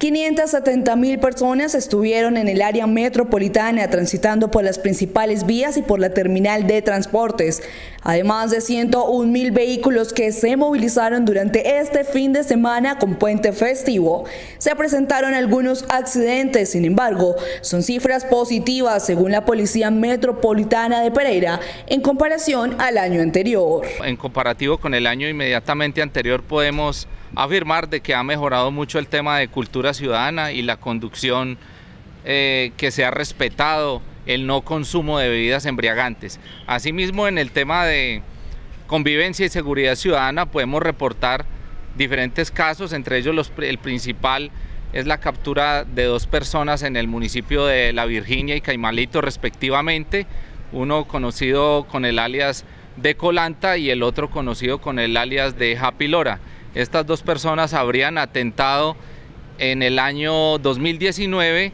570.000 personas estuvieron en el área metropolitana transitando por las principales vías y por la terminal de transportes, además de 101.000 vehículos que se movilizaron durante este fin de semana con puente festivo. Se presentaron algunos accidentes, sin embargo, son cifras positivas según la Policía Metropolitana de Pereira en comparación al año anterior. En comparativo con el año inmediatamente anterior podemos afirmar de que ha mejorado mucho el tema de cultura ciudadana y la conducción, que se ha respetado el no consumo de bebidas embriagantes. Asimismo, en el tema de convivencia y seguridad ciudadana podemos reportar diferentes casos, entre ellos el principal es la captura de 2 personas en el municipio de La Virginia y Caimalito respectivamente, uno conocido con el alias de Colanta y el otro conocido con el alias de Happy Lora. Estas 2 personas habrían atentado en el año 2019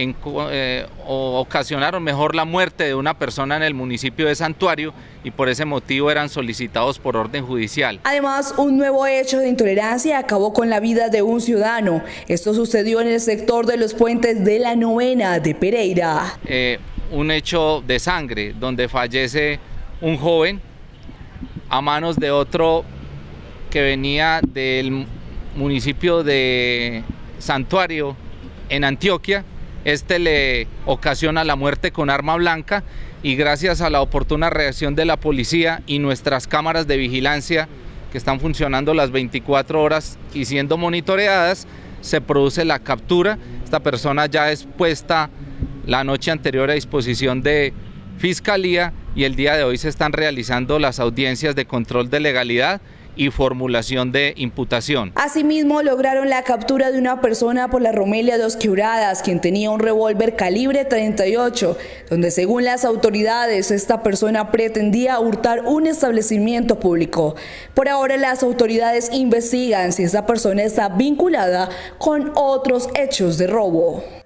o ocasionaron mejor la muerte de una persona en el municipio de Santuario y por ese motivo eran solicitados por orden judicial. Además, un nuevo hecho de intolerancia acabó con la vida de un ciudadano. Esto sucedió en el sector de los puentes de la Novena de Pereira. Un hecho de sangre donde fallece un joven a manos de otro que venía del municipio de Santuario en Antioquia. Este le ocasiona la muerte con arma blanca y gracias a la oportuna reacción de la policía y nuestras cámaras de vigilancia que están funcionando las 24 horas y siendo monitoreadas, se produce la captura. Esta persona ya es puesta la noche anterior a disposición de Fiscalía y el día de hoy se están realizando las audiencias de control de legalidad y formulación de imputación. Asimismo, lograron la captura de una persona por la Romelia Dos Quebradas, quien tenía un revólver calibre 38, donde según las autoridades, esta persona pretendía hurtar un establecimiento público. Por ahora, las autoridades investigan si esta persona está vinculada con otros hechos de robo.